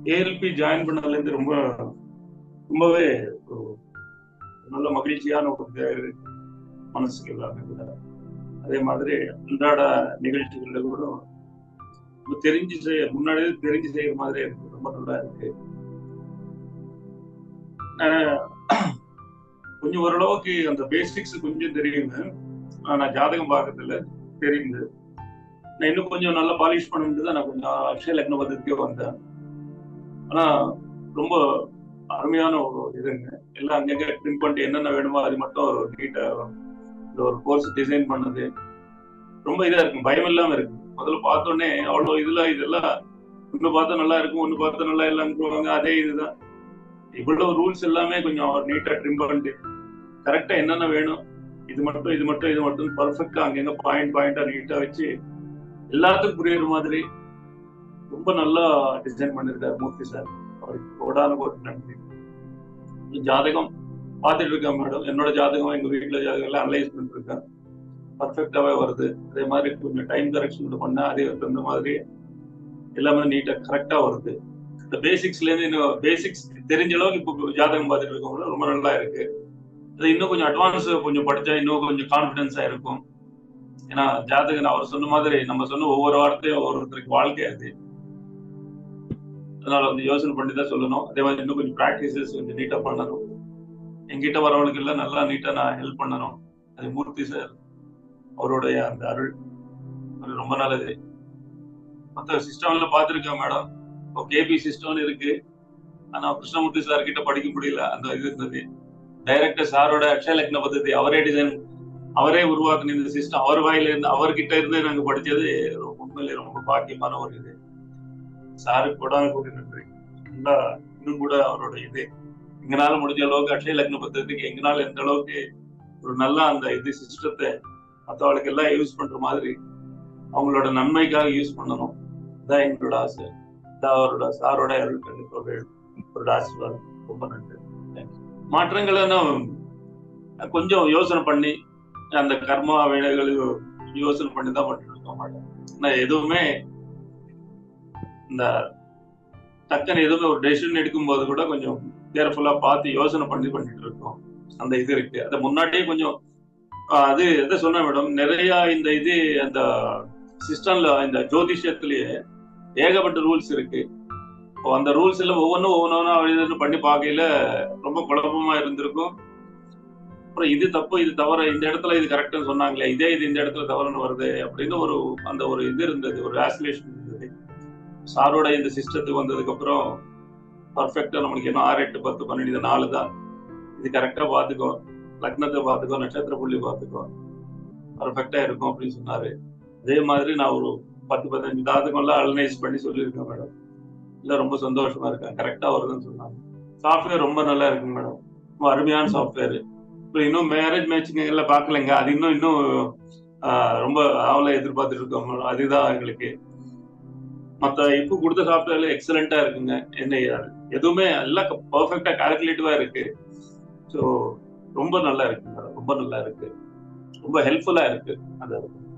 ALP join பண்ணதுலேருந்து ரொம்பவே ஒரு நல்ல மகிழ்ச்சியான ஒரு மனசுக்கு எல்லாமே கூட. அதே மாதிரி அன்றாட நிகழ்ச்சிகள்ல கூட முன்னாடியே தெரிஞ்சு செய்யற மாதிரி இருக்கு. ரொம்ப நல்லா இருக்கு. கொஞ்சம் ஓரளவுக்கு அந்த பேசிக்ஸ் கொஞ்சம் தெரியுங்க. நான் ஜாதகம் பார்க்கறதுல தெரியுது. நான் இன்னும் கொஞ்சம் நல்லா பாலிஷ் பண்ணிட்டு தான் நான் கொஞ்சம் அக்ஷய லக்ன பத்ததிக்கே வந்தேன். ஆனா ரொம்ப அருமையான ஒரு இதுங்க. எல்லாம் அங்கங்க பிரிண்ட் பண்ணிட்டு என்னென்ன வேணுமோ அது மட்டும் ஒரு நீட்டா இந்த ஒரு கோர்ஸ் டிசைன் பண்ணது ரொம்ப இதா இருக்கும். பயம் இல்லாம இருக்கு. முதல்ல பார்த்தோன்னே அவ்வளவு இதெல்லாம் ஒண்ணு பார்த்தா நல்லா இருக்கும், ஒண்ணு பார்த்தா நல்லா இல்லைன்னு அதே இதுதான். இவ்வளவு ரூல்ஸ் எல்லாமே கொஞ்சம் நீட்டா ட்ரிம் பண்ணிட்டு கரெக்டா என்னென்ன வேணும், இது மட்டும் பர்ஃபெக்டா அங்கங்க பாயிண்டா நீட்டா வச்சு எல்லாத்துக்கும் புரியுற மாதிரி ரொம்ப நல்லா டிசைன் பண்ணிருக்காரு மூர்த்தி சார். அவருக்கு கோடான கோடி நன்றி. ஜாதகம் பார்த்துட்டு இருக்கேன் மேடம். என்னோட ஜாதகம் எங்க வீட்டுல ஜாதகம் எல்லாம் அனலைஸ் பண்ணிட்டு இருக்கேன். பர்ஃபெக்டாவே வருது. அதே மாதிரி கொஞ்சம் டைம் கரெக்ஷன் பண்ணா அதே தகுந்த மாதிரி எல்லாமே நீட்டா கரெக்டா வருது. இந்த பேசிக்ஸ்ல இருந்து இன்னும் பேசிக்ஸ் தெரிஞ்ச அளவுக்கு இப்போ ஜாதகம் பார்த்துட்டு இருக்கவங்க ரொம்ப நல்லா இருக்கு. அது இன்னும் கொஞ்சம் அட்வான்ஸ் கொஞ்சம் படிச்சா இன்னும் கொஞ்சம் கான்பிடன்ஸா இருக்கும். ஏன்னா ஜாதகம் அவர் சொன்ன மாதிரி நம்ம சொன்ன ஒவ்வொரு வார்த்தையும் ஒவ்வொருத்தருக்கு வாழ்க்கை அது. அதனால வந்து யோசனை பண்ணி தான் சொல்லணும். அதே மாதிரி இன்னும் கொஞ்சம் ப்ராக்டிசஸ் கொஞ்சம் நீட்டா பண்ணணும். என்கிட்ட வரவங்களுக்கு எல்லாம் நல்லா நீட்டா நான் ஹெல்ப் பண்ணணும். அது மூர்த்தி சார் அவருடைய அந்த அருள் ரொம்ப நல்லது. மற்ற சிஸ்டம்ல பார்த்துருக்கேன் மேடம். இப்போ கேபி சிஸ்டம்னு இருக்கு. ஆனா கிருஷ்ணமூர்த்தி சார் கிட்ட படிக்க முடியல. அந்த இது இருந்தது. டைரக்டர் சாரோட அக்ஷய லக்ன பத்ததி அவரே டிசைன் அவரே உருவாக்குன இந்த சிஸ்டம் அவர் வாயில இருந்து அவர்கிட்ட இருந்து நாங்க படிச்சது உண்மையிலே ரொம்ப பாக்கியமான ஒரு இது. சாருக்கு கூட நன்றி. நல்லா இன்னும் கூட அவரோட இது எங்களால முடிஞ்ச அளவுக்கு அக்ஷய லக்ன பத்ததிக்கு எங்களால எந்த அளவுக்கு ஒரு நல்லா அந்த இது சிஸ்டத்தை மற்றவங்களுக்கு எல்லாம் யூஸ் பண்ற மாதிரி அவங்களோட நன்மைக்காக யூஸ் பண்ணணும். இதான் எங்களோட ஆசை. இதான் அவரோட சாரோட அவரோட ஆசீர்வாதம். ரொம்ப நன்றி. மாற்றங்களை கொஞ்சம் யோசனை பண்ணி அந்த கர்மா வேலைகள் யோசனை பண்ணி தான் பண்ணிட்டு இருக்க மாட்டேன். நான் எதுவுமே இந்த டக்குன்னு எதுவுமே ஒரு டெசிஷன் எடுக்கும் போது கூட கொஞ்சம் கேர்ஃபுல்லா பார்த்து யோசனை பண்ணிட்டு இருக்கோம். அந்த இது இருக்கு. அதை முன்னாடியே கொஞ்சம் அது எதை சொன்ன மேடம், நிறைய இந்த இது அந்த சிஸ்டம்ல இந்த ஜோதிஷத்திலேயே ஏகப்பட்ட ரூல்ஸ் இருக்கு. இப்போ அந்த ரூல்ஸ் எல்லாம் ஒவ்வொன்றும் பண்ணி பார்க்கையில ரொம்ப குழப்பமா இருந்திருக்கும். அப்புறம் இது தப்பு இது தவறு இந்த இடத்துல இது கரெக்ட்னு சொன்னாங்களே இது இந்த இடத்துல தவறுன்னு வருது அப்படின்னு அந்த ஒரு இது இருந்தது, ஒரு ஆசிலேஷன் இருந்தது. சாரோட இந்த சிஸ்டத்துக்கு வந்ததுக்கு அப்புறம் பர்ஃபெக்டா நம்மளுக்கு என்ன 6, 8, 10, 12 இது 4 தான். இது கரெக்டா பார்த்துக்கோ, லக்னத்தை பார்த்துக்கோ, நட்சத்திர புள்ளி பார்த்துக்கோ, பர்ஃபெக்டா இருக்கும் அப்படின்னு சொன்னாரு. அதே மாதிரி நான் ஒரு 10-15 ஜாதகம் எல்லாம் அனலைஸ் பண்ணி சொல்லியிருக்கேன் மேடம். இல்ல ரொம்ப சந்தோஷமா இருக்கேன். கரெக்டா வருதுன்னு சொன்னாங்க. சாஃப்ட்வேர் ரொம்ப நல்லா இருக்குங்க மேடம். ரொம்ப அருமையான சாஃப்ட்வேர். இப்போ இன்னும் மேரேஜ் மேட்சிங் எல்லாம் பார்க்கலைங்க. அது இன்னும் ரொம்ப ஆவலா எதிர்பார்த்துட்டு இருக்கோம். அதுதான் எங்களுக்கு மற்ற இப்போ கொடுத்த சாஃப்ட்வேர்ல எக்ஸலண்டா இருக்குங்க. என்ன எதுவுமே எல்லாம் பர்ஃபெக்டா கால்குலேட்டிவா இருக்கு. ஸோ ரொம்ப நல்லா இருக்குங்க. ரொம்ப நல்லா இருக்கு. ரொம்ப ஹெல்ப்ஃபுல்லா இருக்கு. அந்த